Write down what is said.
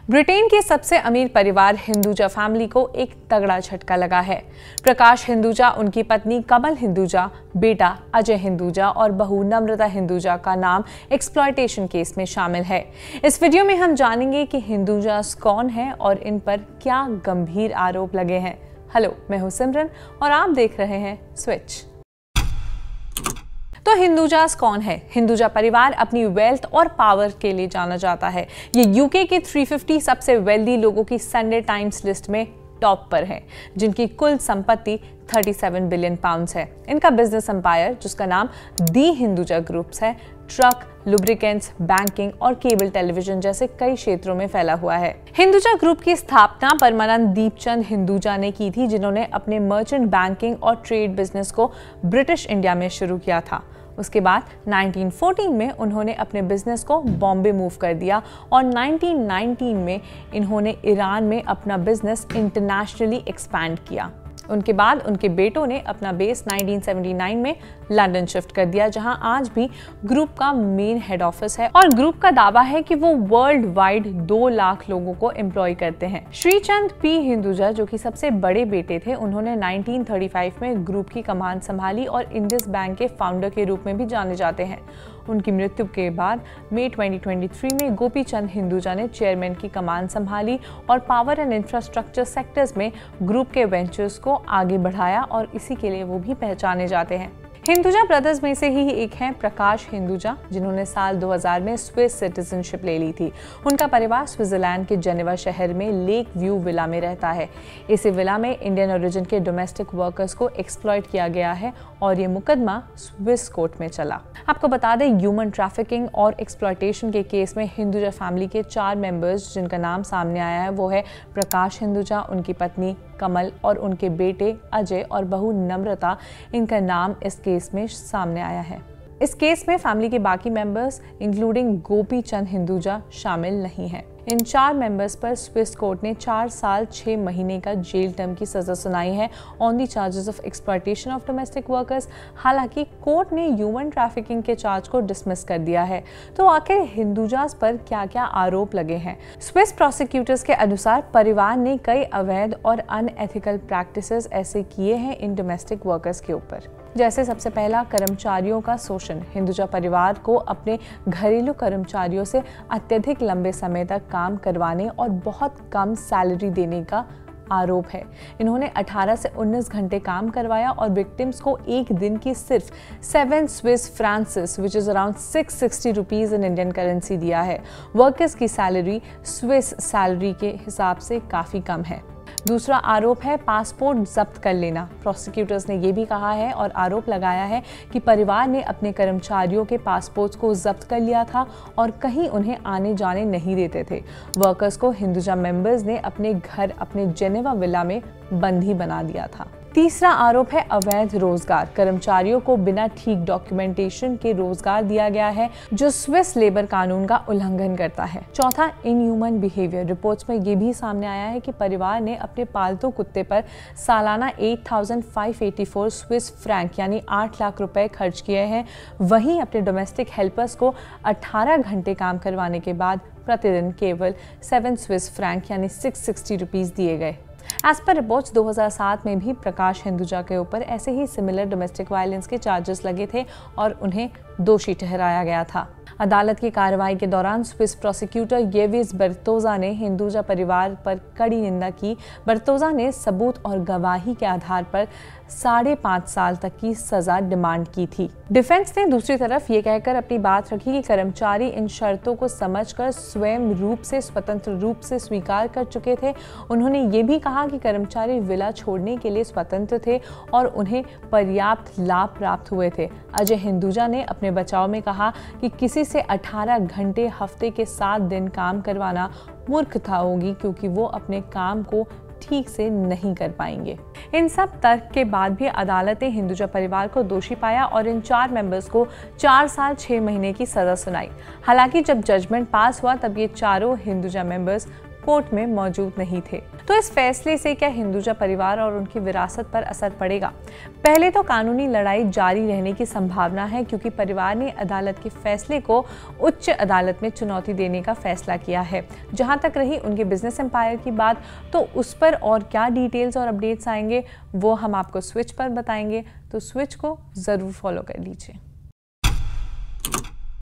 Britain के सबसे अमीर परिवार हिंदुजा फैमिली को एक तगड़ा झटका लगा है। प्रकाश हिंदुजा, उनकी पत्नी कमल हिंदुजा, बेटा अजय हिंदुजा और बहू नम्रता हिंदुजा का नाम एक्सप्लॉयटेशन केस में शामिल है। इस वीडियो में हम जानेंगे कि हिंदुजास कौन हैं और इन पर क्या गंभीर आरोप लगे हैं। हेलो, मैं हूं सिमरन और आप देख रहे हैं स्विच। तो हिंदुजास कौन है? हिंदुजा परिवार अपनी वेल्थ और पावर के लिए जाना जाता है। ये यूके के 350 सबसे वेल्दी लोगों की संडे टाइम्स लिस्ट में टॉप पर है, जिनकी कुल संपत्ति 37 बिलियन पाउंड्स है। इनका बिजनेस एम्पायर, जिसका नाम दी हिंदुजा ग्रुप्स है, ट्रक, लुब्रिकेंट्स, बैंकिंग और केबल टेलीविजन जैसे कई क्षेत्रों में फैला हुआ है। हिंदुजा ग्रुप की स्थापना परमानंद दीपचंद हिंदुजा ने की थी, जिन्होंने अपने मर्चेंट बैंकिंग और ट्रेड बिजनेस को ब्रिटिश इंडिया में शुरू किया था। उसके बाद 1914 में उन्होंने अपने बिजनेस को बॉम्बे मूव कर दिया और 1919 में इन्होंने ईरान में अपना बिजनेस इंटरनेशनली एक्सपैंड किया। उनके बाद उनके बेटों ने अपना बेस 1979 में लंदन शिफ्ट कर दिया, जहां आज भी ग्रुप का मेन हेड ऑफिस है और ग्रुप का दावा है कि वो वर्ल्ड वाइड 2 लाख लोगों को एम्प्लॉय करते हैं। श्रीचंद पी हिंदुजा, जो कि सबसे बड़े बेटे थे, उन्होंने 1935 में ग्रुप की कमान संभाली और इंडस बैंक के फाउंडर के रूप में भी जाने जाते हैं। उनकी मृत्यु के बाद मई 2023 में गोपी चंद हिंदुजा ने चेयरमैन की कमान संभाली और पावर एंड इंफ्रास्ट्रक्चर सेक्टर्स में ग्रुप के वेंचर्स को आगे बढ़ाया और इसी के लिए वो भी पहचाने जाते हैं। हिंदुजा ब्रदर्स में से ही एक हैं प्रकाश हिंदुजा, जिन्होंने साल 2000 में स्विस सिटीजनशिप ले ली थी। उनका परिवार स्विट्जरलैंड के जेनेवा शहर में लेक व्यू विला में रहता है। इसी विला में इंडियन ओरिजिन के डोमेस्टिक वर्कर्स को एक्सप्लॉइट किया गया है और ये मुकदमा स्विस कोर्ट में चला। आपको बता दें, ह्यूमन ट्रैफिकिंग और एक्सप्लॉयटेशन के केस में हिंदुजा फैमिली के 4 मेंबर्स जिनका नाम सामने आया है, वो है प्रकाश हिंदुजा, उनकी पत्नी कमल और उनके बेटे अजय और बहू नम्रता। इनका नाम इस केस में सामने आया है। इस केस में फैमिली के बाकी मेंबर्स इंक्लूडिंग गोपी चंद हिंदुजा शामिल नहीं हैं। इन 4 मेंबर्स पर स्विस कोर्ट ने 4 साल 6 महीने का जेल टर्म की सजा सुनाई है on the charges of exploitation of domestic workers. हालांकि कोर्ट ने ह्यूमन ट्रैफिकिंग के चार्ज को डिसमिस कर दिया है। तो आखिर हिंदुजास पर क्या-क्या आरोप लगे हैं? स्विस प्रोसिक्यूटर्स के अनुसार परिवार ने कई अवैध और अनएथिकल प्रैक्टिसेस ऐसे किए हैं इन डोमेस्टिक वर्कर्स के ऊपर। जैसे सबसे पहला, कर्मचारियों का शोषण। हिंदुजा परिवार को अपने घरेलू कर्मचारियों से अत्यधिक लंबे समय तक काम करवाने और बहुत कम सैलरी देने का आरोप है। इन्होंने 18 से 19 घंटे काम करवाया और विक्टिम्स को एक दिन की सिर्फ 7 Swiss francs which is around 660 rupees in Indian currency दिया है। वर्कर्स की सैलरी स्विस सैलरी के हिसाब से काफ़ी कम है। दूसरा आरोप है पासपोर्ट जब्त कर लेना। प्रोसिक्यूटर्स ने यह भी कहा है और आरोप लगाया है कि परिवार ने अपने कर्मचारियों के पासपोर्ट्स को जब्त कर लिया था और कहीं उन्हें आने जाने नहीं देते थे। वर्कर्स को हिंदुजा मेंबर्स ने अपने घर, अपने जेनेवा विला में बंदी बना दिया था। तीसरा आरोप है अवैध रोजगार। कर्मचारियों को बिना ठीक डॉक्यूमेंटेशन के रोजगार दिया गया है, जो स्विस लेबर कानून का उल्लंघन करता है। चौथा, इनह्यूमन बिहेवियर। रिपोर्ट्स में ये भी सामने आया है कि परिवार ने अपने पालतू कुत्ते पर सालाना 8584 स्विस फ्रैंक यानी 8 लाख रुपए खर्च किए हैं। वहीं अपने डोमेस्टिक हेल्पर्स को 18 घंटे काम करवाने के बाद प्रतिदिन केवल 7 स्विस फ्रैंक यानी 660 रुपीज दिए गए। एज पर रिपोर्ट्स 2007 में भी प्रकाश हिंदुजा के ऊपर ऐसे ही सिमिलर डोमेस्टिक वायलेंस के चार्जेस लगे थे और उन्हें दोषी ठहराया गया था। अदालत की कार्रवाई के दौरान स्विस प्रोसिक्यूटर येविस बर्तोजा ने हिंदुजा परिवार पर कड़ी निंदा की। बर्तोजा ने सबूत और गवाही के आधार पर 5.5 साल तक की सजा डिमांड की थी। डिफेंस ने दूसरी तरफ ये कहकर अपनी बात रखी कि कर्मचारी इन शर्तों को समझकर स्वयं रूप से स्वतंत्र रूप से स्वीकार कर चुके थे। उन्होंने ये भी कहा कि कर्मचारी विला छोड़ने के लिए स्वतंत्र थे और उन्हें पर्याप्त लाभ प्राप्त हुए थे। अजय हिंदुजा ने अपने बचाव में कहा कि किसी से 18 घंटे हफ्ते के 7 दिन काम करवाना मूर्खता होगी, क्योंकि वो अपने काम को ठीक से नहीं कर पाएंगे। इन सब तर्क के बाद भी अदालत ने हिंदुजा परिवार को दोषी पाया और इन 4 मेंबर्स को 4 साल 6 महीने की सजा सुनाई। हालांकि जब जजमेंट पास हुआ तब ये चारों हिंदुजा मेंबर्स कोर्ट में मौजूद नहीं थे। तो इस फैसले से क्या हिंदुजा परिवार और उनकी विरासत पर असर पड़ेगा? पहले तो कानूनी लड़ाई जारी रहने की संभावना है, क्योंकि परिवार ने अदालत के फैसले को उच्च अदालत में चुनौती देने का फैसला किया है। जहां तक रही उनके बिजनेस एम्पायर की बात, तो उस पर और क्या डिटेल्स और अपडेट्स आएंगे वो हम आपको स्विच पर बताएंगे, तो स्विच को जरूर फॉलो कर लीजिए।